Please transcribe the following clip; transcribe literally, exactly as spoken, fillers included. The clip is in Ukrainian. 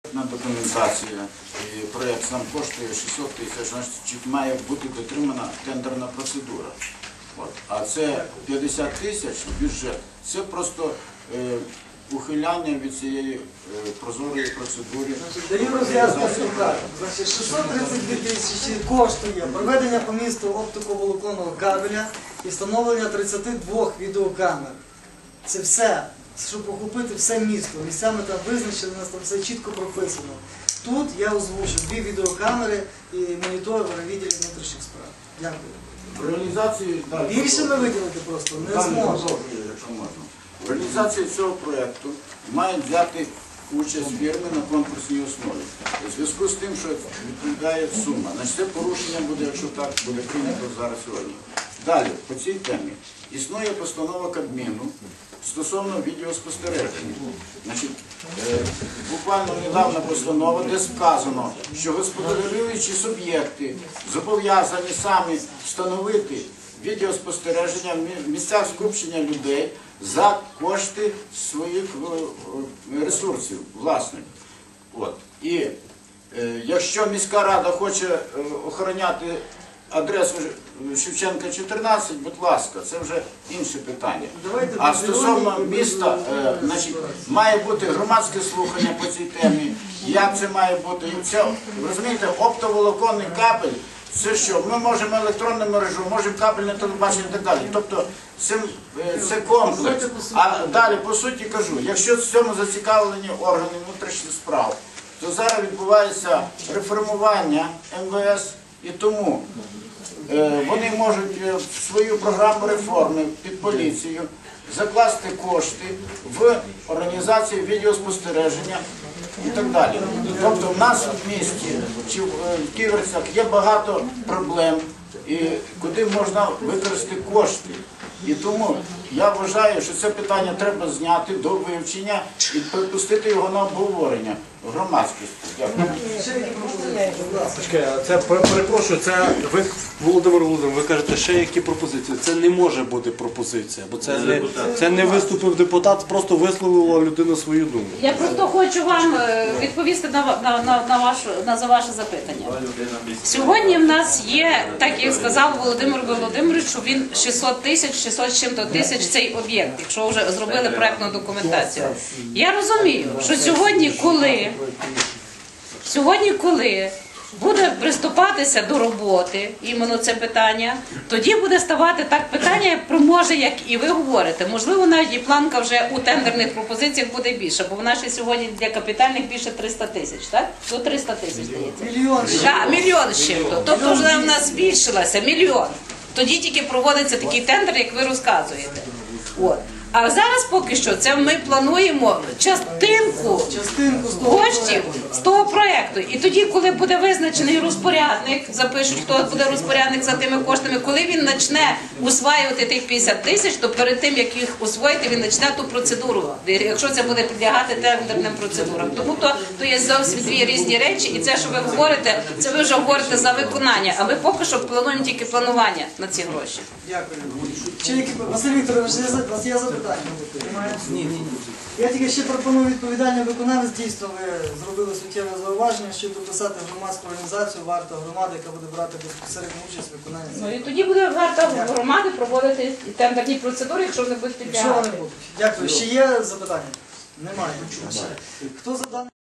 Документація і проєкт сам коштує шістсот тисяч, значить має бути дотримана тендерна процедура. От. А це п'ятдесят тисяч бюджет, це просто е, ухиляння від цієї е, прозорої процедури. Даю розв'язку так. Значить, шістсот тридцять дві тисячі коштує проведення по місту оптиковолоконного кабеля і встановлення тридцяти двох відеокамер. Це все, щоб охопити все місто. Місцями там визначили, у нас там все чітко прописано. Тут я озвучу дві відеокамери і монітор в відділі внутрішніх справ. Дякую. В реалізації, да, більше ми виділити просто не зможемо. Якщо можна. В реалізації цього проєкту мають взяти участь фірми на конкурсній основі. У зв'язку з тим, що відповідає сума. Значить, це порушення буде, якщо так буде прийнято зараз сьогодні. Далі, по цій темі. Існує постанова Кабміну стосовно відеоспостереження. Значить, е, буквально недавно постанова, де сказано, що господарюючі суб'єкти зобов'язані самі встановити відеоспостереження в місцях скупчення людей за кошти своїх ресурсів власних. От. І е, якщо міська рада хоче е, охороняти адресу Шевченка чотирнадцять, будь ласка, це вже інше питання. А стосовно міста, е, значить, має бути громадське слухання по цій темі, як це має бути. Це, розумієте, оптоволоконний кабель, це що? Ми можемо електронну мережу, можемо кабельне телебачення і так далі. Тобто це, це комплекс. А далі, по суті кажу, якщо в цьому зацікавлені органи внутрішніх справ, то зараз відбувається реформування ем ве ес, і тому е, вони можуть в свою програму реформи під поліцію закласти кошти в організацію відеоспостереження і так далі. Тобто в нас в місті чи в Ківерцях є багато проблем, і куди можна використати кошти. І тому я вважаю, що це питання треба зняти до вивчення і припустити його на обговорення в громадськості. Дякую. Це, перепрошую, це ви, Володимир Володимирович, ви кажете, ще які пропозиції. Це не може бути пропозиція, бо це не, це не виступив депутат, просто висловила людина свою думку. Я просто хочу вам відповісти на, на, на, на, ваше, на за ваше запитання. Сьогодні в нас є, так як сказав Володимир Володимирович, що він шістсот тисяч, шістсот з чим-то тисяч цей об'єкт, якщо вже зробили проєктну документацію. Я розумію, що сьогодні, коли Сьогодні, коли буде приступатися до роботи, іменно це питання, тоді буде ставати так питання, про може, як і ви говорите. Можливо, навіть і планка вже у тендерних пропозиціях буде більше, бо в нашій сьогодні для капітальних більше триста тисяч, так? До триста тисяч, здається. Мільйон. Так, мільйон з чим-то. Тобто вже в нас збільшилася, мільйон. Тоді тільки проводиться такий тендер, як ви розказуєте. От. А зараз поки що це ми плануємо частинку коштів з того проєкту. І тоді, коли буде визначений розпорядник, запишуть, хто буде розпорядник за тими коштами, коли він почне усваювати тих п'ятдесят тисяч, то перед тим, як їх усвоїти, він почне ту процедуру, якщо це буде підлягати тендерним процедурам. Тому то, то є зовсім дві різні речі, і це, що ви говорите, це ви вже говорите за виконання, а ми поки що плануємо тільки планування на ці гроші. Дякую. Василь Вікторович, у вас є запитання? Ні, ні, ні. Я тільки ще пропоную відповідальний виконавець. Дійсно, ви зробили суттєве зауваження, що дописати громадську організацію «Варта громади», яка буде брати безпосередню участь в виконанні. Ну і тоді буде варта громади проводити тендерні процедури, якщо вони будуть підлягати. Якщо вони будуть. Дякую. Ще є запитання? Немає. Хто за даний